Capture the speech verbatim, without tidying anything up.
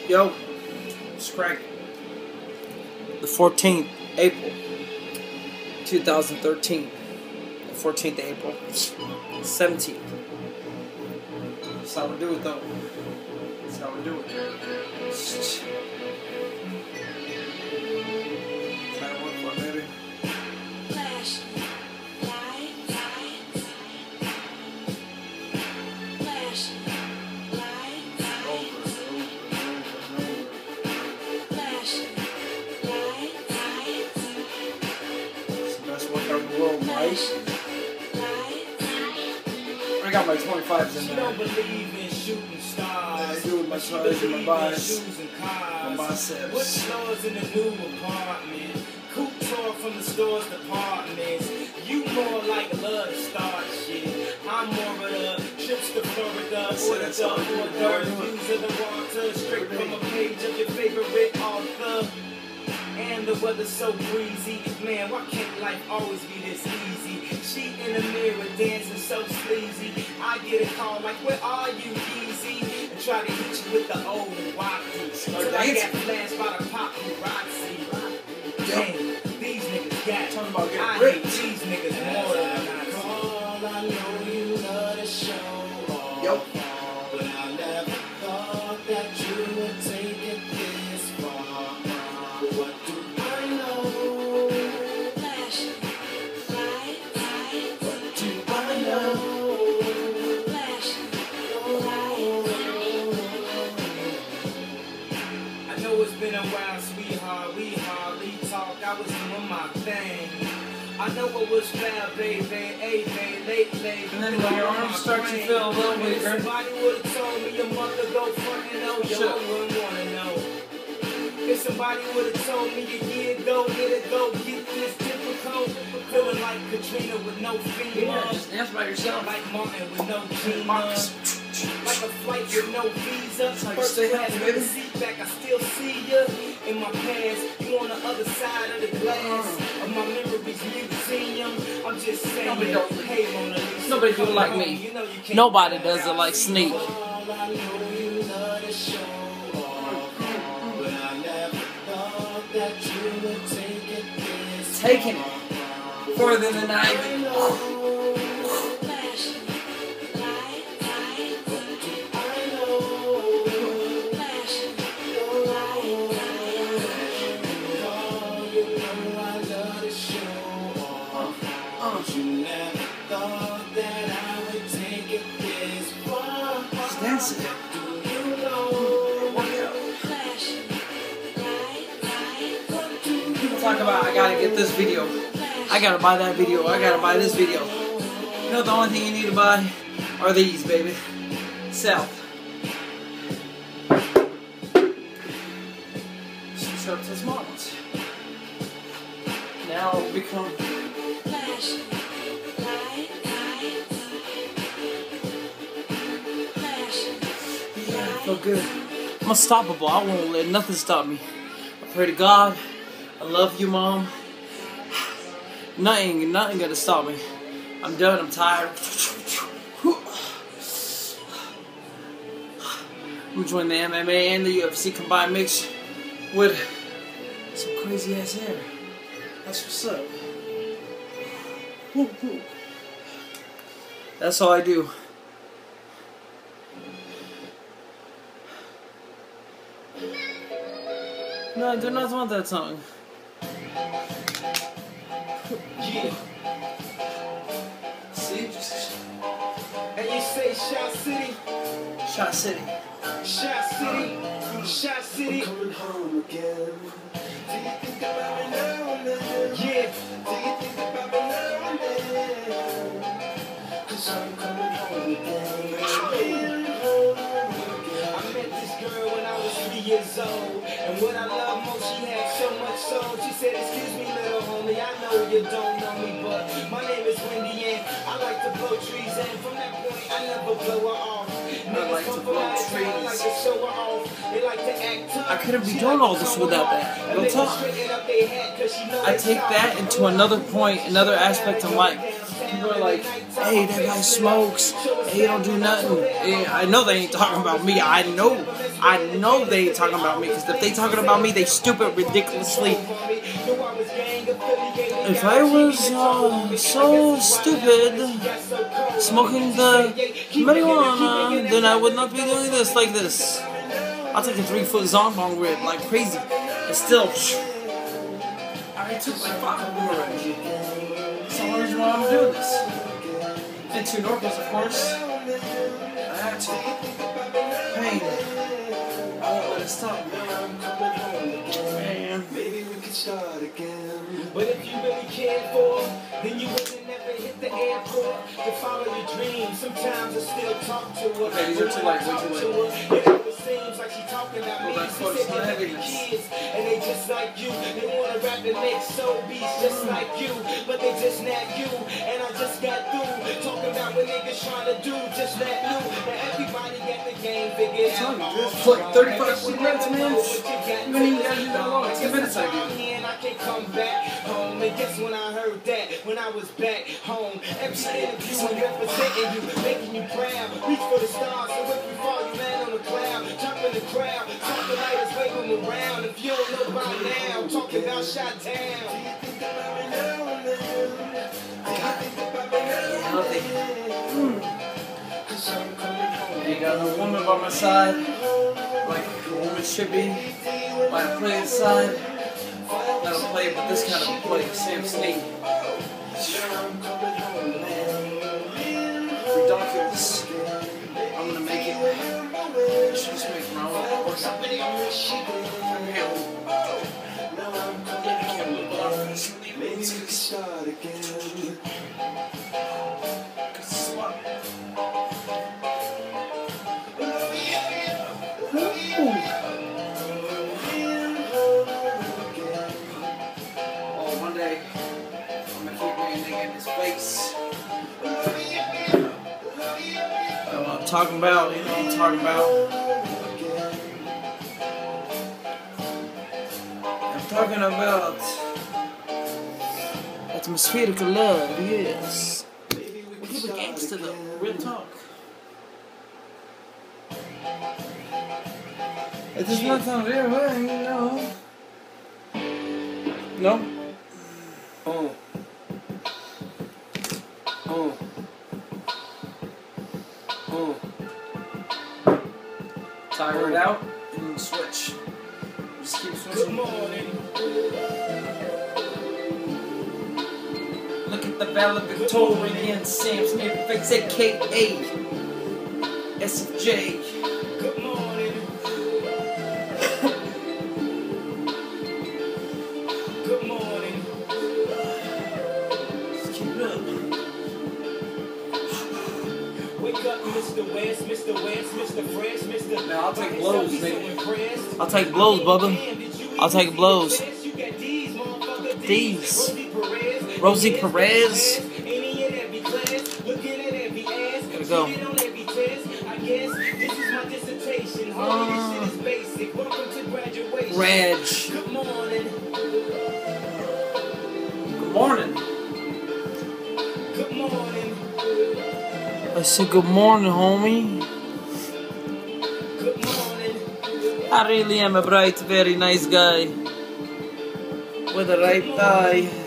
Yo, it's Craig. The fourteenth April two thousand thirteen. The fourteenth April. seventeenth. That's how we do it though. That's how we do it. Trying to work for it, baby. I got my twenty-fives in there. Don't believe in shooting stars. I do with my tries and my biceps. My biceps. What stores in the new apartment? Couture from the store's departments. You more like love to start shit. I'm more of the trips to Florida. Order the order. Views of the water. Straight from a page of your favorite author. And the weather's so breezy. Man, why can't life always be this easy? She in the mirror dancing so sleazy. I get a call like, where are you, easy? And try to hit you with the old wacky. Till I get flashed by the paparazzi. Damn, these niggas got me. I hate these niggas more than I call. I know you love the show. Yo. But I never thought that you would take it this far. What do I know? Flash, fly, fly. What do I know? Flash, fly, fly. I know it's been a while, sweetheart. We hardly talk. I was doing my thing. I know it was fair, baby. Hey, baby, late, late. And then when your arms start to feel a little weaker. Somebody would have told me your mother go front and oh, yo, I wouldn't want to know. If somebody would have told me a year ago, let it go, get this difficult. Feeling like Katrina with no fever. Yeah, just dance by yourself. Like Martin with no Gina. Like a flight with no visa. First class with the seat back, I still see ya. In my past, you on the other side of the glass of my memories museum. I'm just saying, nobody don't, hey, Mona Lisa, nobody do it like me. You know you nobody does it like Sneak. Taking it further than I even. That's it. People talk about I gotta get this video, I gotta buy that video, I gotta buy this video. You know the only thing you need to buy are these, baby. Sell. Surplus models. Now it'll become. I feel good. I'm unstoppable. I won't let nothing stop me. I pray to God. I love you, Mom. Nothing, nothing gonna stop me. I'm done. I'm tired. I'm joining the M M A and the U F C combined mix with some crazy ass hair. That's what's up. That's all I do. No, I do not want that song. Yeah. See? Just... And you say Shot City? Shot City. Shot City. Shot City. I'm coming home again. Do you think about me now and then? Yeah. Do you think about me now and then? Cause I'm coming home again. I met this girl when I was three years old. And what I love most, she had so much soul. She said, excuse me, little homie, I know you don't know me, but my name is Wendy and I like to blow trees. And from that point, I never blow her off. I like to blow trees. I like to show her off. They like to act tough. I couldn't be doing all this without that. Real talk. I take that into another point, another aspect of life. People are like, hey, that guy smokes, he don't do nothing. I know they ain't talking about me. I know, I know they ain't talking about me. Because if they talking about me, they stupid ridiculously. If I was uh, so stupid smoking the marijuana, then I would not be doing this like this. I'll take a three foot zombong rib like crazy. And still, I took like five of them already. That's the only reason why I'm doing this. And two Norcos, of course. I had to. Pain. I won't let it stop. Man. Maybe we could start again. But if you really cared for, then you wouldn't never hit the airport to follow your dreams. Sometimes I still talk to her. Okay, these are too light, way too light. It seems like she talking about me. She said they're kids, and they just like you. They wanna rap and make soul beats just like you, but they just not you. And I just got through talking about what niggas trying to do, just that new. Now everybody got the game figured out. It's like thirty-five minutes, man. You ain't even gotta do that long. Ten minutes I do. And I can't come back home. And guess when I heard that, when I was back home, every interview and representing you, making you proud. Reach for the stars, so if you fall, you land on the cloud. Jump in the crowd, talk the lighters, wave them around. If you don't know by now, talking about shot down. Ain't got no woman by my side, like a woman should be. By a player's side, not a player, but this kind of a player, Sam Sneak. Ridiculous. I'm gonna make it. I should just make my own workout video. Maybe we can start again. Oh, one day I'm gonna keep my nigga in his face. Know what I'm talking about, you know what I'm talking about. I'm talking about atmospheric love, yes. We keep it gangster though, real talk. It is not on real way, you know. No? Oh. Oh. Oh. Tire it out and switch. Just keep switching. Good morning. Look at the valedictorian Sam Smith, A K A S F J. Good morning. Good morning. Just keep it up. Wake up, Mister West, Mister West, Mister Fresh, Mister Now I'll take blows, nigga. I'll take blows, Bubba. I'll take blows. These. Rosie Perez. Gotta go. Uh, Reg. Good morning. Good morning. I said good morning, homie. Good morning. I really am a bright, very nice guy with a right eye.